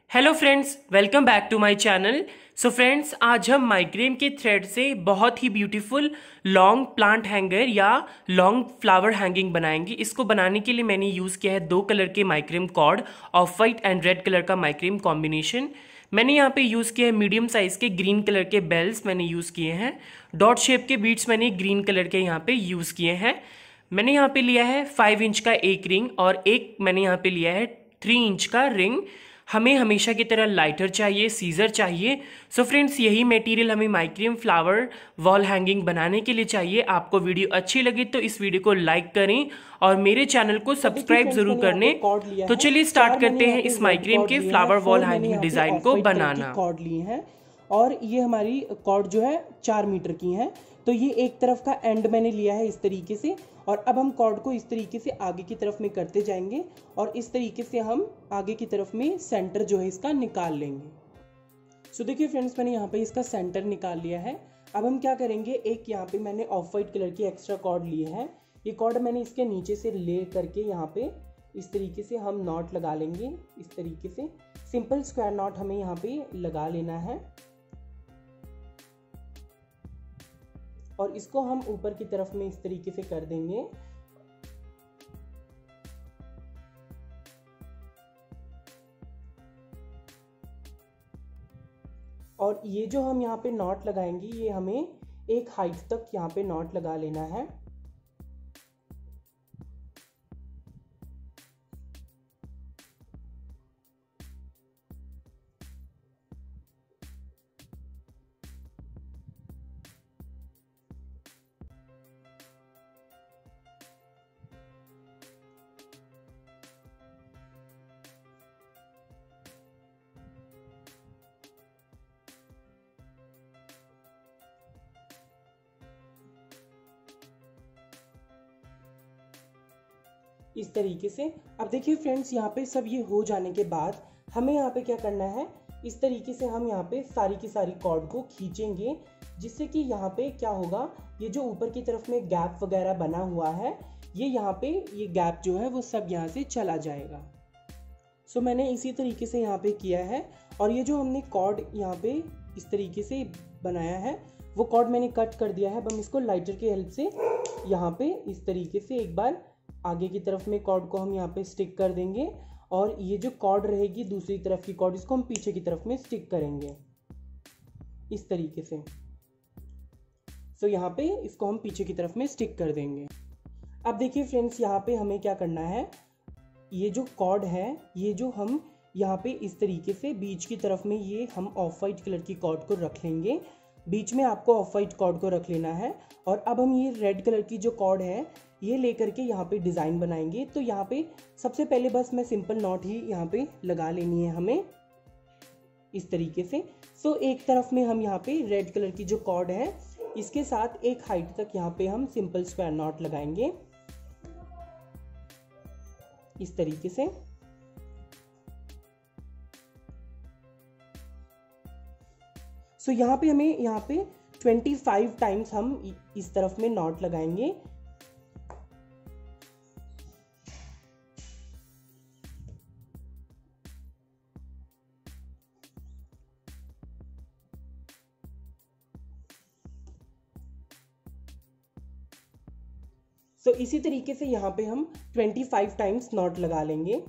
Hello friends, welcome back to my channel. So friends, आज हम macrame के thread से बहुत ही ब्यूटीफुल लॉन्ग प्लांट हैंगर या लॉन्ग फ्लावर हैंगिंग बनाएंगे। इसको बनाने के लिए मैंने यूज़ किया है दो कलर के macrame cord, off white and red colour का माइक्रेम कॉम्बिनेशन। मैंने यहाँ पे यूज़ किया है मीडियम साइज़ के ग्रीन कलर के बेल्स मैंने यूज़ किए हैं। डॉट शेप के बीट्स मैंने ग्रीन कलर के यहाँ पे यूज़ किए हैं। मैंने यहाँ पे लिया है 5 इंच का एक रिंग और एक मैंने यहाँ पे लिया है 3 इंच का रिंग। हमें हमेशा की तरह लाइटर चाहिए, सीजर चाहिए। सो फ्रेंड्स, यही मटेरियल हमें माइक्रेम फ्लावर वॉल हैंगिंग बनाने के लिए चाहिए। आपको वीडियो अच्छी लगी तो इस वीडियो को लाइक करें और मेरे चैनल को अब देखिए सब्सक्राइब फ्रेंड्स, जरूर मैंने कर यहाँ पे लें। कॉर्ड लिया तो है। चलिए चार स्टार्ट मैंने करते यहाँ हैं पे इस रेड माइक्रेम कॉर्ड के लिए हैं, फ्लावर वॉल 4 मैंने हैंगिंग यहाँ पे डिजाइन ऑफ को वाइट कलर की बनाना। कॉर्ड लिए हैं और ये हमारी कॉर्ड जो है 4 मीटर की हैं। तो ये एक तरफ का एंड मैंने लिया है इस तरीके से, और अब हम कॉर्ड को इस तरीके से आगे की तरफ में करते जाएंगे और इस तरीके से हम आगे की तरफ में सेंटर जो है इसका निकाल लेंगे। सो देखिए फ्रेंड्स, मैंने यहाँ पे इसका सेंटर निकाल लिया है। अब हम क्या करेंगे, एक यहाँ पे मैंने ऑफ वाइट कलर की एक्स्ट्रा कॉर्ड लिए हैं। ये कॉर्ड मैंने इसके नीचे से ले करके यहाँ पे इस तरीके से हम नॉट लगा लेंगे। इस तरीके से सिंपल स्क्वायर नॉट हमें यहाँ पे लगा लेना है और इसको हम ऊपर की तरफ में इस तरीके से कर देंगे। और ये जो हम यहाँ पे नॉट लगाएंगे, ये हमें एक हाइट तक यहाँ पे नॉट लगा लेना है। इस तरीके से अब देखिए फ्रेंड्स, यहाँ पे सब ये हो जाने के बाद हमें यहाँ पे क्या करना है, इस तरीके से हम यहाँ पे सारी की सारी कॉर्ड को खींचेंगे, जिससे कि यहाँ पे क्या होगा, ये जो ऊपर की तरफ में गैप वगैरह बना हुआ है, ये यहाँ पे ये गैप जो है वो सब यहाँ से चला जाएगा। सो मैंने इसी तरीके से यहाँ पे किया है और ये जो हमने कॉर्ड यहाँ पे इस तरीके से बनाया है वो कॉर्ड मैंने कट कर दिया है। अब हम इसको लाइटर की हेल्प से यहाँ पे इस तरीके से एक बार आगे की तरफ में कॉर्ड को हम यहाँ पे स्टिक कर देंगे और ये जो कॉर्ड रहेगी दूसरी तरफ की कॉर्ड, इसको हम पीछे की तरफ में स्टिक करेंगे इस तरीके से। सो यहाँ पे इसको हम पीछे की तरफ में स्टिक कर देंगे। अब देखिए फ्रेंड्स, यहाँ पे हमें क्या करना है, ये जो कॉर्ड है ये जो हम यहाँ पे इस तरीके से बीच की तरफ में ये हम ऑफ वाइट कलर की कॉर्ड को रख लेंगे। बीच में आपको ऑफ वाइट कॉर्ड को रख लेना है और अब हम ये रेड कलर की जो कॉर्ड है ये लेकर के यहाँ पे डिज़ाइन बनाएंगे। तो यहाँ पे सबसे पहले बस मैं सिंपल नॉट ही यहाँ पे लगा लेनी है हमें इस तरीके से। सो एक तरफ में हम यहाँ पे रेड कलर की जो कॉर्ड है इसके साथ एक हाइट तक यहाँ पे हम सिंपल स्क्वायर नॉट लगाएंगे इस तरीके से। सो यहाँ पे हमें यहाँ पे 25 टाइम्स हम इस तरफ में नॉट लगाएंगे। सो इसी तरीके से यहाँ पे हम 25 टाइम्स नॉट लगा लेंगे।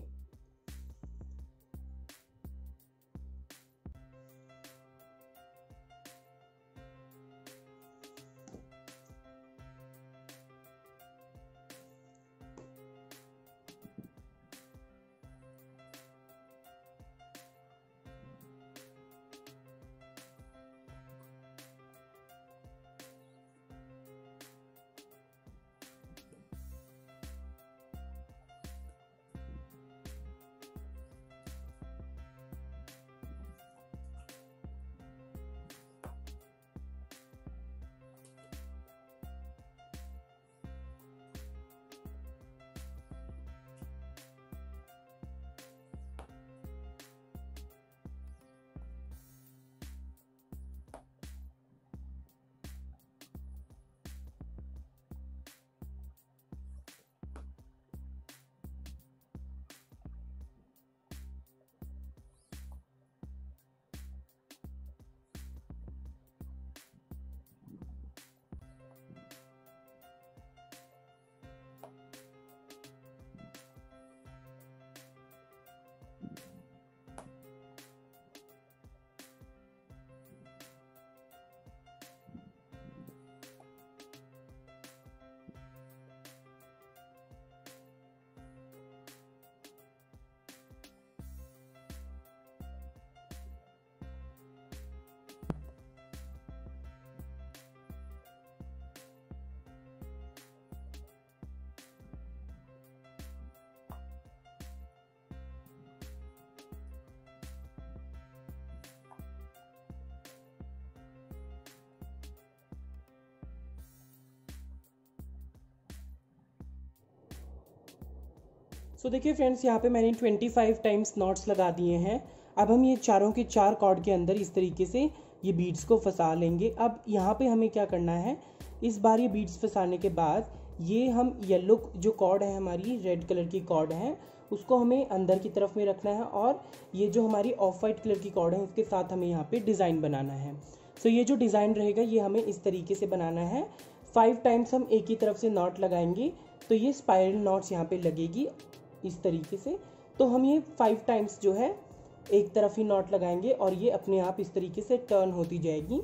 सो देखिए फ्रेंड्स, यहाँ पे मैंने 25 टाइम्स नॉट्स लगा दिए हैं। अब हम ये चारों के चार कॉर्ड के अंदर इस तरीके से ये बीड्स को फंसा लेंगे। अब यहाँ पे हमें क्या करना है, इस बार ये बीड्स फंसाने के बाद ये हम येलो जो कॉर्ड है, हमारी रेड कलर की कॉर्ड है, उसको हमें अंदर की तरफ में रखना है और ये जो हमारी ऑफ वाइट कलर की कॉर्ड है उसके साथ हमें यहाँ पे डिज़ाइन बनाना है। सो ये जो डिज़ाइन रहेगा ये हमें इस तरीके से बनाना है। 5 टाइम्स हम एक ही तरफ से नॉट लगाएंगे तो ये स्पाइरल नॉट्स यहाँ पे लगेगी इस तरीके से। तो हम ये 5 टाइम्स जो है एक तरफ ही नॉट लगाएंगे और ये अपने आप इस तरीके से टर्न होती जाएगी।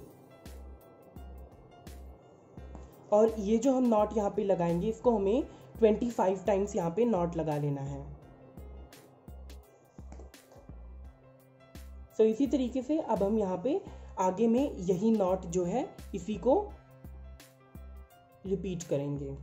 और ये जो हम नॉट यहाँ पे लगाएंगे इसको हमें 25 टाइम्स यहाँ पे नॉट लगा लेना है। सो इसी तरीके से अब हम यहाँ पे आगे में यही नॉट जो है इसी को रिपीट करेंगे।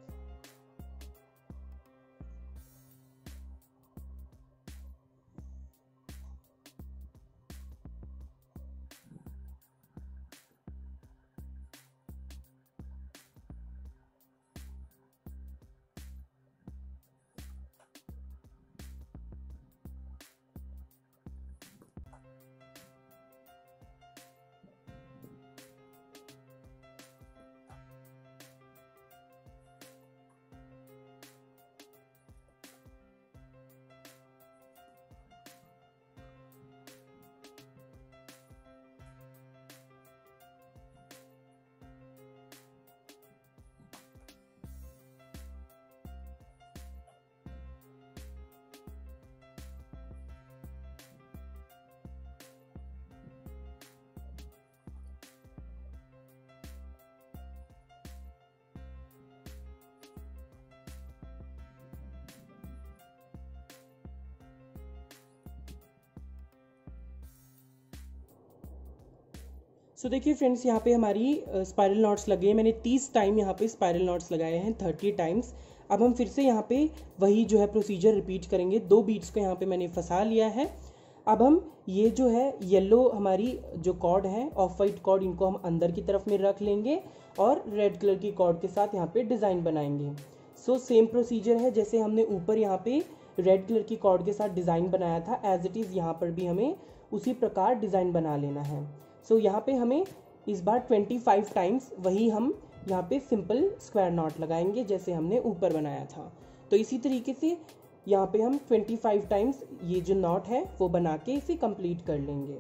सो देखिए फ्रेंड्स, यहाँ पे हमारी स्पाइरल नॉट्स लगे हैं। मैंने 30 टाइम यहाँ पे स्पाइरल नॉट्स लगाए हैं, 30 टाइम्स। अब हम फिर से यहाँ पे वही जो है प्रोसीजर रिपीट करेंगे। 2 बीड्स को यहाँ पे मैंने फंसा लिया है। अब हम ये जो है येलो हमारी जो कॉर्ड है, ऑफ वाइट कॉर्ड, इनको हम अंदर की तरफ में रख लेंगे और रेड कलर की कॉर्ड के साथ यहाँ पे डिज़ाइन बनाएंगे। सो सेम प्रोसीजर है जैसे हमने ऊपर यहाँ पे रेड कलर की कॉर्ड के साथ डिज़ाइन बनाया था, एज इट इज़ यहाँ पर भी हमें उसी प्रकार डिज़ाइन बना लेना है। सो यहाँ पे हमें इस बार 25 टाइम्स वही हम यहाँ पे सिंपल स्क्वायर नॉट लगाएंगे जैसे हमने ऊपर बनाया था। तो इसी तरीके से यहाँ पे हम 25 टाइम्स ये जो नॉट है वो बना के इसे कंप्लीट कर लेंगे।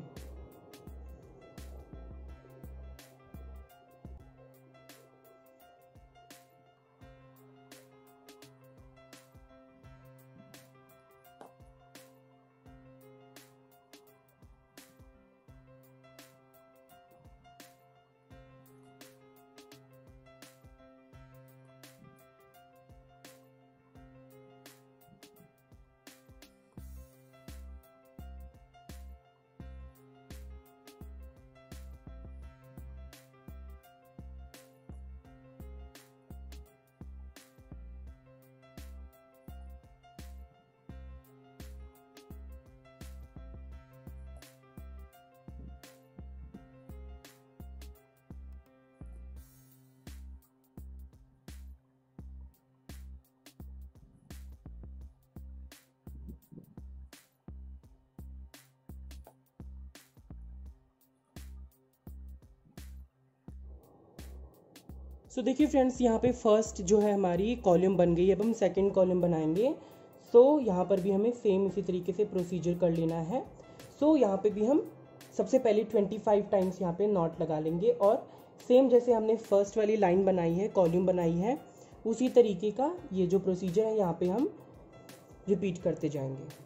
सो देखिए फ्रेंड्स, यहाँ पे फर्स्ट जो है हमारी कॉलम बन गई। अब हम सेकंड कॉलम बनाएंगे। सो यहाँ पर भी हमें सेम इसी तरीके से प्रोसीजर कर लेना है। सो यहाँ पे भी हम सबसे पहले 25 टाइम्स यहाँ पे नॉट लगा लेंगे और सेम जैसे हमने फर्स्ट वाली लाइन बनाई है, कॉलम बनाई है, उसी तरीके का ये जो प्रोसीजर है यहाँ पे हम रिपीट करते जाएंगे।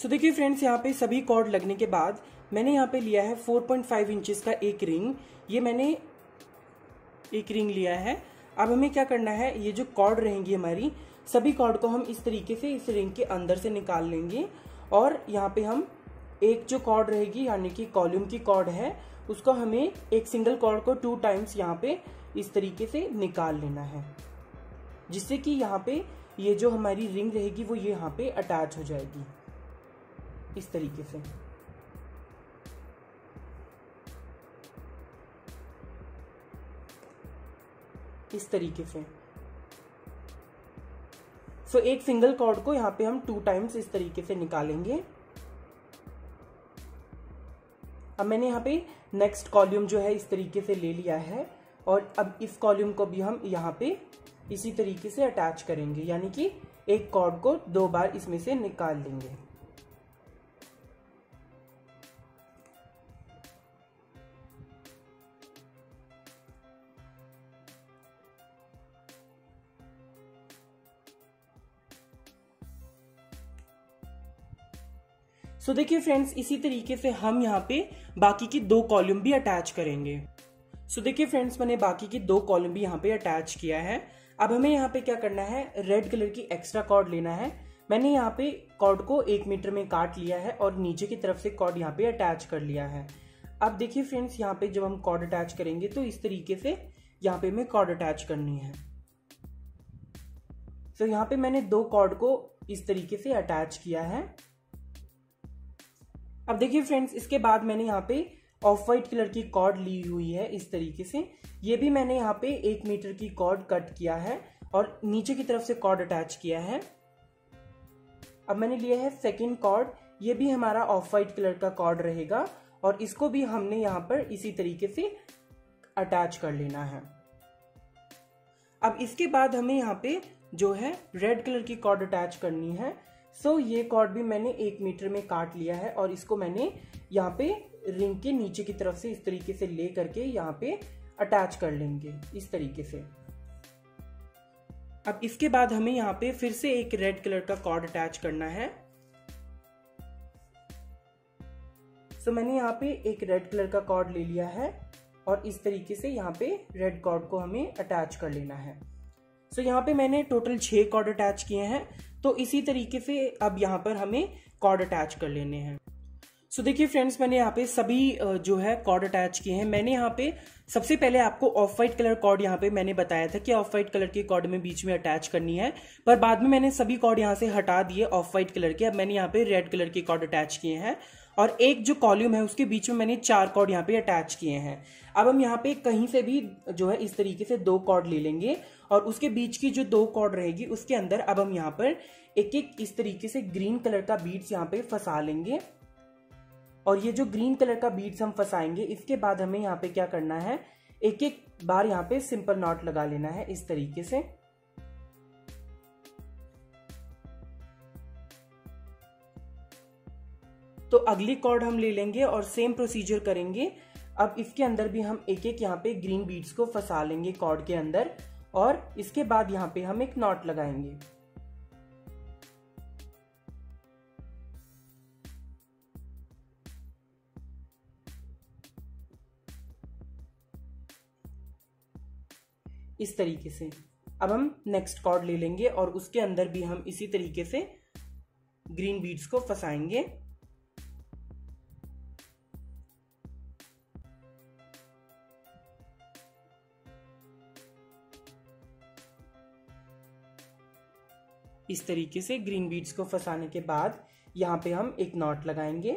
सो देखिए फ्रेंड्स, यहाँ पे सभी कॉर्ड लगने के बाद मैंने यहाँ पे लिया है 4.5 इंचेस का एक रिंग। ये मैंने एक रिंग लिया है। अब हमें क्या करना है, ये जो कॉर्ड रहेंगी हमारी, सभी कॉर्ड को हम इस तरीके से इस रिंग के अंदर से निकाल लेंगे। और यहाँ पे हम एक जो कॉर्ड रहेगी यानी कि कॉलम की कॉर्ड है, उसको हमें एक सिंगल कॉर्ड को 2 टाइम्स यहाँ पे इस तरीके से निकाल लेना है, जिससे कि यहाँ पे ये जो हमारी रिंग रहेगी वो ये यहाँ पे अटैच हो जाएगी इस तरीके से। इस तरीके से सो एक सिंगल कॉर्ड को यहाँ पे हम 2 टाइम्स इस तरीके से निकालेंगे। अब मैंने यहाँ पे नेक्स्ट कॉलम जो है इस तरीके से ले लिया है और अब इस कॉलम को भी हम यहाँ पे इसी तरीके से अटैच करेंगे, यानी कि एक कॉर्ड को 2 बार इसमें से निकाल लेंगे। सो देखिए फ्रेंड्स, इसी तरीके से हम यहाँ पे बाकी की 2 कॉलम भी अटैच करेंगे। सो देखिए फ्रेंड्स, मैंने बाकी की 2 कॉलम भी यहाँ पे अटैच किया है। अब हमें यहाँ पे क्या करना है, रेड कलर की एक्स्ट्रा कॉर्ड लेना है। मैंने यहाँ पे कॉर्ड को 1 मीटर में काट लिया है और नीचे की तरफ से कॉर्ड यहाँ पे अटैच कर लिया है। अब देखिए फ्रेंड्स, यहाँ पे जब हम कॉर्ड अटैच करेंगे तो इस तरीके से यहाँ पे हमें कॉर्ड अटैच करनी है। सो यहाँ पे मैंने 2 कॉर्ड को इस तरीके से अटैच किया है। अब देखिए फ्रेंड्स, इसके बाद मैंने यहाँ पे ऑफ वाइट कलर की कॉर्ड ली हुई है इस तरीके से। ये भी मैंने यहाँ पे 1 मीटर की कॉर्ड कट किया है और नीचे की तरफ से कॉर्ड अटैच किया है। अब मैंने लिया है सेकंड कॉर्ड, ये भी हमारा ऑफ वाइट कलर का कॉर्ड रहेगा और इसको भी हमने यहाँ पर इसी तरीके से अटैच कर लेना है। अब इसके बाद हमें यहाँ पे जो है रेड कलर की कॉर्ड अटैच करनी है। सो ये कॉर्ड भी मैंने 1 मीटर में काट लिया है और इसको मैंने यहाँ पे रिंग के नीचे की तरफ से इस तरीके से ले करके यहाँ पे अटैच कर लेंगे इस तरीके से। अब इसके बाद हमें यहाँ पे फिर से एक रेड कलर का कॉर्ड अटैच करना है। सो मैंने यहाँ पे एक रेड कलर का कॉर्ड ले लिया है और इस तरीके से यहाँ पे रेड कॉर्ड को हमें अटैच कर लेना है। सो यहाँ पे मैंने टोटल 6 कॉर्ड अटैच किए हैं। तो इसी तरीके से अब यहाँ पर हमें कॉर्ड अटैच कर लेने हैं। सो देखिए फ्रेंड्स, मैंने यहाँ पे सभी जो है कॉर्ड अटैच किए हैं। मैंने यहाँ पे सबसे पहले आपको ऑफ वाइट कलर कॉर्ड यहाँ पे मैंने बताया था कि ऑफ वाइट कलर की कॉर्ड में बीच में अटैच करनी है, पर बाद में मैंने सभी कॉर्ड यहाँ से हटा दिए ऑफ वाइट कलर के। अब मैंने यहाँ पे रेड कलर की कॉर्ड अटैच किए हैं और एक जो कॉलम है उसके बीच में मैंने 4 कॉर्ड यहाँ पे अटैच किए हैं। अब हम यहाँ पे कहीं से भी जो है इस तरीके से 2 कॉर्ड ले लेंगे और उसके बीच की जो 2 कॉर्ड रहेगी उसके अंदर अब हम यहाँ पर एक एक इस तरीके से ग्रीन कलर का बीड्स यहाँ पे फंसा लेंगे। और ये जो ग्रीन कलर का बीड्स हम फंसाएंगे, इसके बाद हमें यहाँ पे क्या करना है, एक एक बार यहाँ पे सिंपल नॉट लगा लेना है इस तरीके से। तो अगली कॉर्ड हम ले लेंगे और सेम प्रोसीजर करेंगे। अब इसके अंदर भी हम एक एक यहाँ पे ग्रीन बीड्स को फंसा लेंगे कॉर्ड के अंदर और इसके बाद यहाँ पे हम एक नॉट लगाएंगे। इस तरीके से अब हम नेक्स्ट कॉर्ड ले लेंगे और उसके अंदर भी हम इसी तरीके से ग्रीन बीड्स को फंसाएंगे। इस तरीके से ग्रीन बीड्स को फंसाने के बाद यहाँ पे हम एक नॉट लगाएंगे।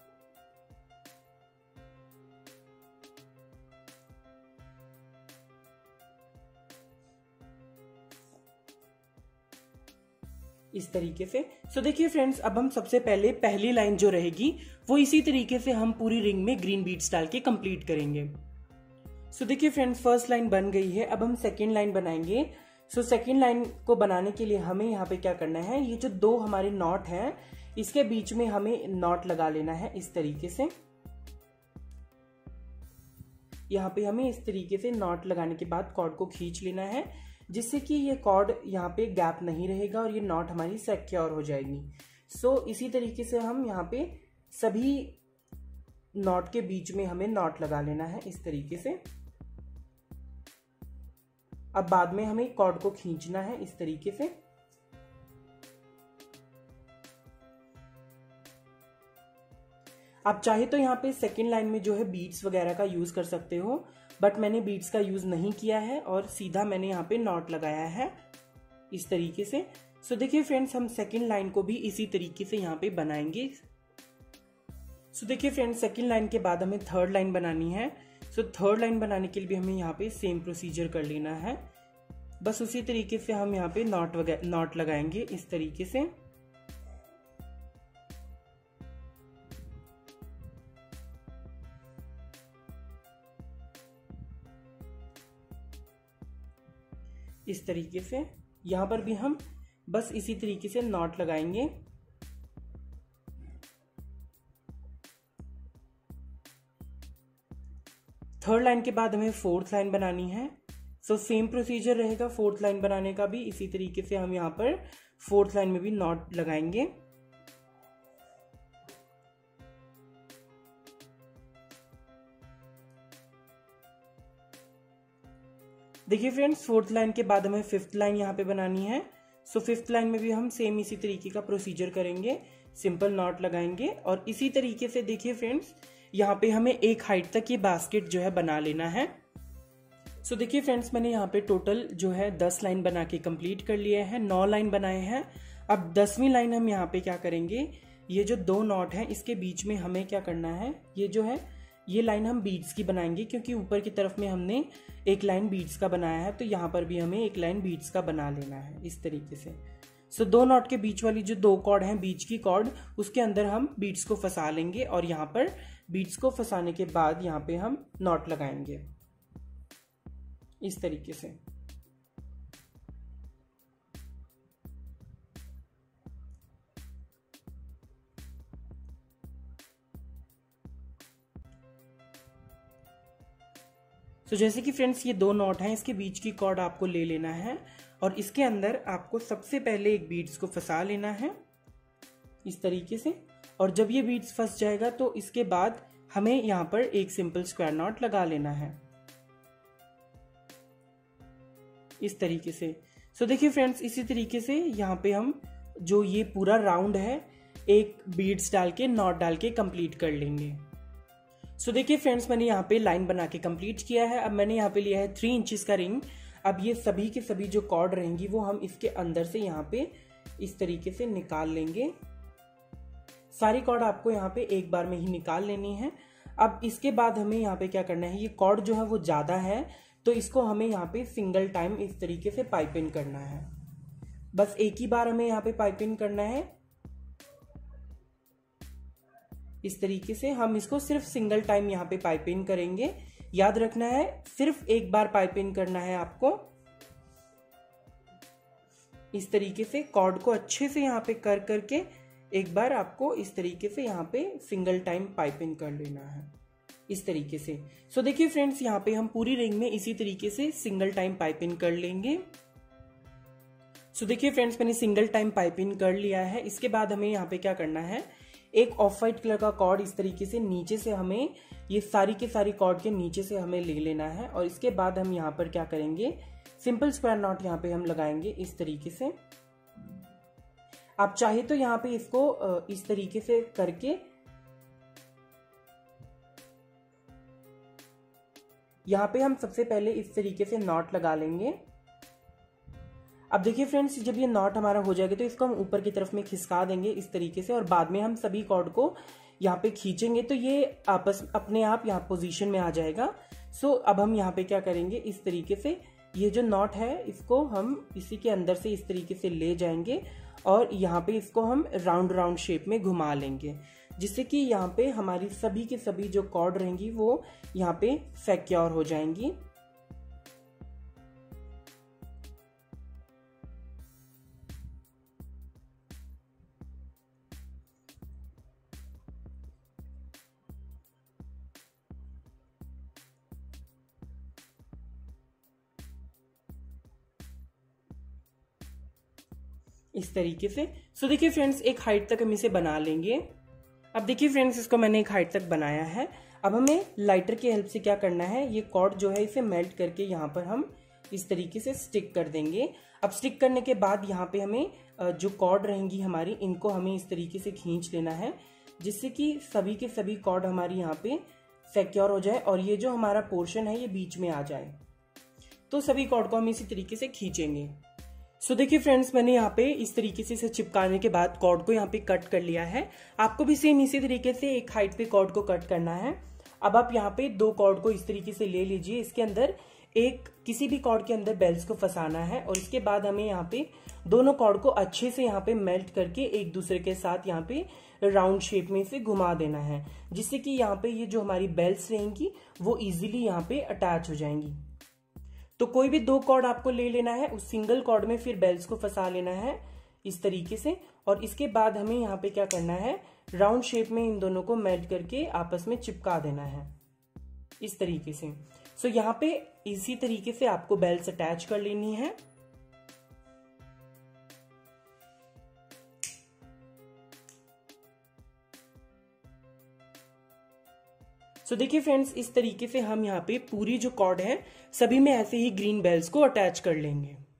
इस तरीके से। सो देखिए फ्रेंड्स, अब हम सबसे पहले पहली लाइन जो रहेगी वो इसी तरीके से हम पूरी रिंग में ग्रीन बीड्स डाल के कंप्लीट करेंगे। सो देखिए फ्रेंड्स, फर्स्ट लाइन बन गई है। अब हम सेकेंड लाइन बनाएंगे। सो सेकेंड लाइन को बनाने के लिए हमें यहाँ पे क्या करना है, ये जो 2 हमारे नॉट हैं इसके बीच में हमें नॉट लगा लेना है इस तरीके से। यहाँ पे हमें इस तरीके से नॉट लगाने के बाद कॉर्ड को खींच लेना है, जिससे कि ये कॉर्ड यहाँ पे गैप नहीं रहेगा और ये नॉट हमारी सिक्योर हो जाएगी। सो इसी तरीके से हम यहाँ पे सभी नॉट के बीच में हमें नॉट लगा लेना है इस तरीके से। अब बाद में हमें कॉर्ड को खींचना है इस तरीके से। आप चाहे तो यहाँ पे सेकेंड लाइन में जो है बीड्स वगैरह का यूज कर सकते हो, बट मैंने बीड्स का यूज नहीं किया है और सीधा मैंने यहाँ पे नॉट लगाया है इस तरीके से। सो देखिए फ्रेंड्स, हम सेकेंड लाइन को भी इसी तरीके से यहाँ पे बनाएंगे। सो देखिए फ्रेंड्स, सेकेंड लाइन के बाद हमें थर्ड लाइन बनानी है। सो थर्ड लाइन बनाने के लिए भी हमें यहाँ पे सेम प्रोसीजर कर लेना है। बस उसी तरीके से हम यहाँ पे नॉट लगाएंगे इस तरीके से। इस तरीके से यहां पर भी हम बस इसी तरीके से नॉट लगाएंगे। थर्ड लाइन के बाद हमें फोर्थ लाइन बनानी है। सो सेम प्रोसीजर रहेगा फोर्थ लाइन बनाने का भी। इसी तरीके से हम यहाँ पर फोर्थ लाइन में भी नॉट लगाएंगे। देखिए फ्रेंड्स, फोर्थ लाइन के बाद हमें फिफ्थ लाइन यहाँ पे बनानी है। सो फिफ्थ लाइन में भी हम सेम इसी तरीके का प्रोसीजर करेंगे, सिंपल नॉट लगाएंगे। और इसी तरीके से देखिए फ्रेंड्स, यहाँ पे हमें एक हाइट तक ये बास्केट जो है बना लेना है। सो देखिए फ्रेंड्स, मैंने यहाँ पे टोटल जो है 10 लाइन बना के कंप्लीट कर लिए हैं, 9 लाइन बनाए हैं। अब 10वीं लाइन हम यहाँ पे क्या करेंगे, ये जो 2 नॉट हैं इसके बीच में हमें क्या करना है, ये जो है ये लाइन हम बीड्स की बनाएंगे, क्योंकि ऊपर की तरफ में हमने एक लाइन बीड्स का बनाया है, तो यहाँ पर भी हमें एक लाइन बीड्स का बना लेना है इस तरीके से। सो 2 नॉट के बीच वाली जो 2 कॉर्ड हैं, बीच की कॉर्ड, उसके अंदर हम बीड्स को फंसा लेंगे और यहाँ पर बीड्स को फंसाने के बाद यहाँ पे हम नॉट लगाएंगे इस तरीके से। तो जैसे कि फ्रेंड्स, ये 2 नॉट हैं, इसके बीच की कॉर्ड आपको ले लेना है और इसके अंदर आपको सबसे पहले एक बीड्स को फंसा लेना है इस तरीके से। और जब ये बीड्स फंस जाएगा तो इसके बाद हमें यहाँ पर एक सिंपल स्क्वायर नॉट लगा लेना है इस तरीके से। सो देखिए फ्रेंड्स, इसी तरीके से यहाँ पे हम जो ये पूरा राउंड है एक बीड्स डाल के नॉट डाल के कंप्लीट कर लेंगे। सो देखिए फ्रेंड्स, मैंने यहाँ पे लाइन बना के कंप्लीट किया है। अब मैंने यहाँ पे लिया है 3 इंचेस का रिंग। अब ये सभी के सभी जो कॉर्ड रहेंगी वो हम इसके अंदर से यहाँ पे इस तरीके से निकाल लेंगे। सारी कॉर्ड आपको यहाँ पे एक बार में ही निकाल लेनी है। अब इसके बाद हमें यहाँ पे क्या करना है, ये कॉर्ड जो है वो ज्यादा है तो इसको हमें यहाँ पे सिंगल टाइम इस तरीके से पाइप इन करना है। बस एक ही बार हमें यहाँ पे पाइप इन करना है इस तरीके से। हम इसको सिर्फ सिंगल टाइम यहाँ पे पाइप इन करेंगे। याद रखना है, सिर्फ एक बार पाइप इन करना है आपको इस तरीके से। कॉर्ड को अच्छे से यहाँ पे कर करके एक बार आपको इस तरीके से यहाँ पे सिंगल टाइम पाइप इन कर लेना है इस तरीके से। सो देखिए फ्रेंड्स, यहाँ पे हम पूरी रिंग में इसी तरीके से सिंगल टाइम पाइप इन कर लेंगे। सो देखिए फ्रेंड्स, मैंने सिंगल टाइम पाइप इन कर लिया है। इसके बाद हमें यहाँ पे क्या करना है, एक ऑफ वाइट कलर का कॉर्ड इस तरीके से नीचे से हमें ये सारी के सारी कॉर्ड के नीचे से हमें ले लेना है। और इसके बाद हम यहाँ पर क्या करेंगे, सिंपल स्क्वायर नॉट यहाँ पे हम लगाएंगे इस तरीके से। आप चाहे तो यहाँ पे इसको इस तरीके से करके यहाँ पे हम सबसे पहले इस तरीके से नॉट लगा लेंगे। अब देखिए फ्रेंड्स, जब ये नॉट हमारा हो जाएगा तो इसको हम ऊपर की तरफ में खिसका देंगे इस तरीके से और बाद में हम सभी कॉर्ड को यहाँ पे खींचेंगे तो ये आपस अपने आप यहाँ पोजीशन में आ जाएगा। सो अब हम यहाँ पे क्या करेंगे, इस तरीके से ये जो नॉट है इसको हम इसी के अंदर से इस तरीके से ले जाएंगे और यहाँ पे इसको हम राउंड राउंड शेप में घुमा लेंगे, जिससे कि यहाँ पे हमारी सभी के सभी जो कॉर्ड रहेंगी वो यहाँ पे सिक्योर हो जाएंगी। इस तरीके से। सो देखिए फ्रेंड्स, एक हाइट तक हम इसे बना लेंगे। अब देखिए फ्रेंड्स, इसको मैंने एक हाइट तक बनाया है। अब हमें लाइटर की हेल्प से क्या करना है, ये कॉर्ड जो है इसे मेल्ट करके यहाँ पर हम इस तरीके से स्टिक कर देंगे। अब स्टिक करने के बाद यहाँ पे हमें जो कॉर्ड रहेंगी हमारी, इनको हमें इस तरीके से खींच लेना है, जिससे कि सभी के सभी कॉर्ड हमारी यहाँ पे सिक्योर हो जाए और ये जो हमारा पोर्शन है ये बीच में आ जाए। तो सभी कॉर्ड को हम इसी तरीके से खींचेंगे। सो देखिए फ्रेंड्स, मैंने यहाँ पे इस तरीके से इसे चिपकाने के बाद कॉर्ड को यहाँ पे कट कर लिया है। आपको भी सेम इसी तरीके से एक हाइट पे कॉर्ड को कट करना है। अब आप यहाँ पे दो कॉर्ड को इस तरीके से ले लीजिए, इसके अंदर एक किसी भी कॉर्ड के अंदर बेल्स को फंसाना है और इसके बाद हमें यहाँ पे दोनों कॉर्ड को अच्छे से यहाँ पे मेल्ट करके एक दूसरे के साथ यहाँ पे राउंड शेप में इसे घुमा देना है, जिससे कि यहाँ पे ये जो हमारी बेल्स रहेंगी वो इजीली यहाँ पे अटैच हो जाएंगी। तो कोई भी दो कॉर्ड आपको ले लेना है, उस सिंगल कॉर्ड में फिर बेल्स को फंसा लेना है इस तरीके से, और इसके बाद हमें यहाँ पे क्या करना है, राउंड शेप में इन दोनों को मेल्ट करके आपस में चिपका देना है इस तरीके से। सो यहाँ पे इसी तरीके से आपको बेल्स अटैच कर लेनी है। सो देखिए फ्रेंड्स, इस तरीके से हम यहाँ पे पूरी जो कॉर्ड है सभी में ऐसे ही ग्रीन बेल्स को अटैच कर लेंगे।